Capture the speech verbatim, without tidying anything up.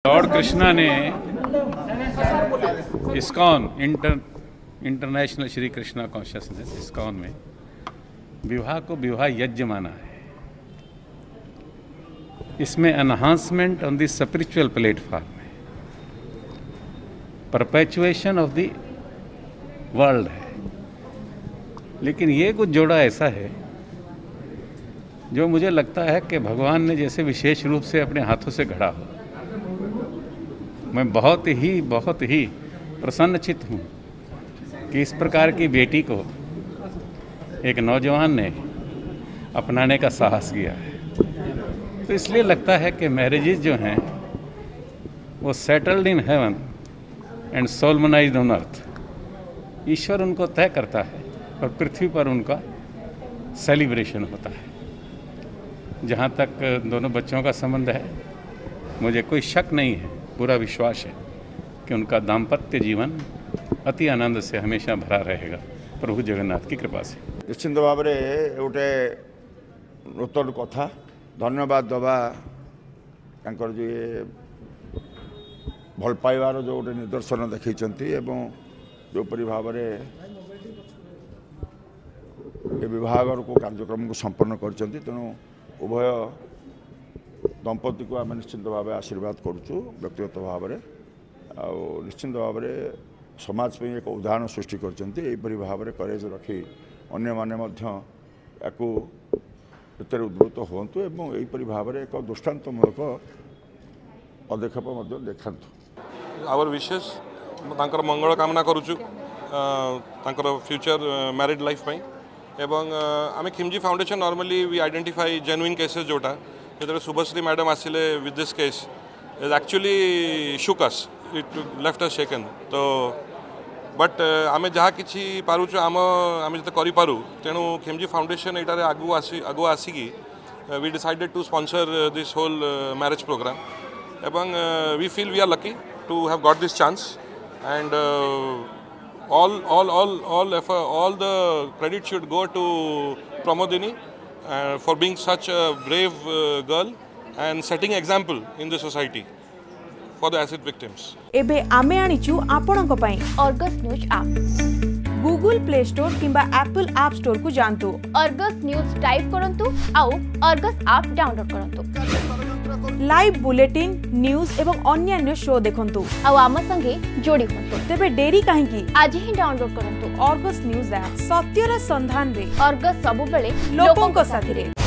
Lord Krishna ने ISKCON inter international Shri Krishna consciousness ISKCON में विवाह को विवाह यज्ञ माना है। इसमें enhancement on the spiritual platform है, परपेचुएशन ऑफ द वर्ल्ड है। लेकिन ये कुछ जोड़ा ऐसा है जो मुझे लगता है कि भगवान ने जैसे विशेष रूप से अपने हाथों से गढ़ा हो। मैं बहुत ही बहुत ही प्रसन्नचित्त हूँ कि इस प्रकार की बेटी को एक नौजवान ने अपनाने का साहस किया है। तो इसलिए लगता है कि मैरिजेज जो हैं वो settled in heaven and solemnized on earth. ईश्वर उनको तय करता है और पृथ्वी पर उनका सेलिब्रेशन होता है। जहाँ तक दोनों बच्चों का संबंध है, मुझे कोई शक नहीं है, पूरा विश्वास है कि उनका दाम्पत्य जीवन अति आनंद से हमेशा भरा रहेगा, प्रभु जगन्नाथ की कृपा से। निश्चिंत भाव में गोटे नूतन कथा धन्यवाद दबा तांकर जो भल पाइबार जो गोटे निदर्शन देखते एवं जोपरी भाव में विवाहर को कार्यक्रम को संपन्न करछंती। तेणु उभय दंपति को आम निश्चिंत भाव आशीर्वाद करुचु व्यक्तिगत भाव में आ निश्चिंत भाव में समाज पे एक उदाहरण सृष्टि करछंती। एपरि भाव में करेज रखी अन्य माने मध्य याकू एतरे उद्भूत हुंतु एवं एपरि भाव में एक दृष्टांतमूलक पदक्षेप मध्य देखांतु। आवर विशेष तांकर मंगल कामना करुचु तांकर फ्यूचर मैरिड लाइफ पई एवं आम Khimji foundation normally we identify genuine cases जोटा जो शुभश्री मैडम आसिले with this case is actually shook us, it left us shaken. तो बट आम जहाँ कि पारुचु आम आम जो करूँ तेणु खिमजी फाउंडेशन यहाँ आगु आसी आगु आसिकी we decided to sponsor this whole marriage program एवं we feel we are lucky to have got this chance and all all all all all the credit should go to Pramodini uh, for being such a brave uh, girl and setting example in the society for the acid victims. एबे आमे आनिचु आपणक पई Argus news app Google Play Store किंबा Apple app store को जानतु Argus news type करंतु आउ अर्गस ऐप डाउनलोड करंतु। लाइव बुलेटिन न्यूज एवं अन्य शो देखंतु आउ आम संगे जोड़ी होंतु। तेबे देरी काहे की आज ही डाउनलोड करंतु अर्गस न्यूज ऐप। सत्यर संधान रे अर्गस सब बेले लोकों को साथी रे।